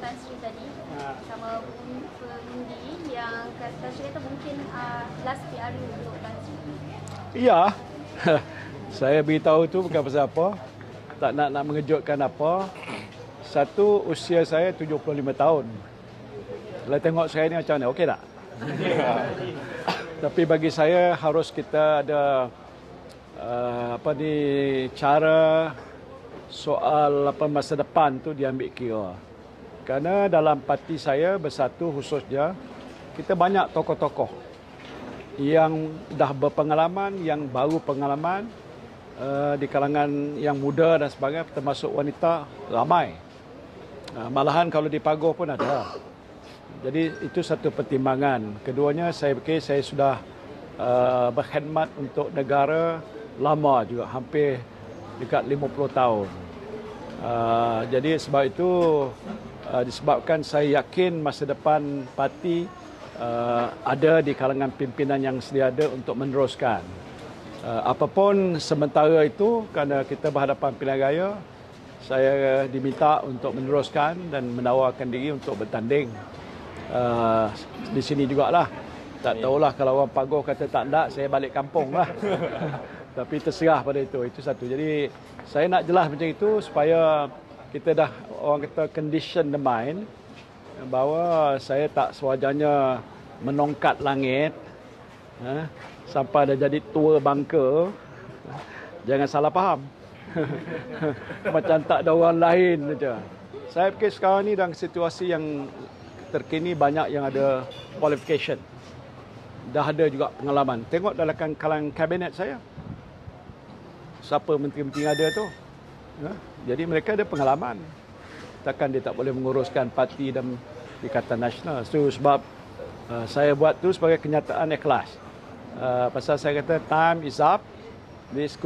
Tan Sri tadi sama pengundi yang Tan Sri kata mungkin last PRU untuk Tan Sri. Ya, saya beritahu tu bukan pasal apa. Tak nak mengejutkan apa. Satu, usia saya 75 tahun. Kalau tengok saya ni macam mana, okey tak? Tapi bagi saya harus kita ada cara soal masa depan tu diambil kira. Kerana dalam parti saya bersatu khususnya, kita banyak tokoh-tokoh yang dah berpengalaman, yang baru pengalaman, di kalangan yang muda dan sebagainya, termasuk wanita ramai. Malahan kalau di Pagoh pun ada. Jadi itu satu pertimbangan. Keduanya saya fikir saya sudah berkhidmat untuk negara lama juga, hampir dekat 50 tahun. Jadi sebab itu disebabkan saya yakin masa depan parti ada di kalangan pimpinan yang sedia ada untuk meneruskan. Apapun sementara itu, kerana kita berhadapan pilihan raya, saya diminta untuk meneruskan dan menawarkan diri untuk bertanding di sini jugalah. Tak tahulah kalau orang Pagoh kata tak nak, saya balik kampung lah. Tapi terserah pada itu satu. Jadi saya nak jelas macam itu supaya kita dah, orang kata, condition the mind bahawa saya tak sewajarnya menongkat langit sampai dah jadi tua bangka. Jangan salah faham. Macam tak ada orang lain saja. Saya fikir sekarang ni dalam situasi yang terkini banyak yang ada qualification. Dah ada juga pengalaman. Tengok dalam kalangan kabinet saya. Siapa menteri-menteri yang ada tu? Jadi mereka ada pengalaman. Takkan dia tak boleh menguruskan parti dan Ikatan Nasional. So, sebab saya buat tu sebagai kenyataan ikhlas. Pasal saya kata time is up. This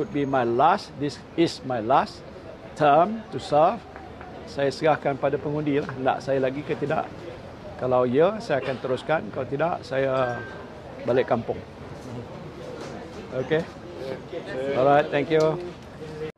is my last term to serve. Saya serahkan pada pengundi lah. Nak saya lagi ke tidak. Kalau ya, saya akan teruskan. Kalau tidak, saya balik kampung. Okay? Alright, thank you.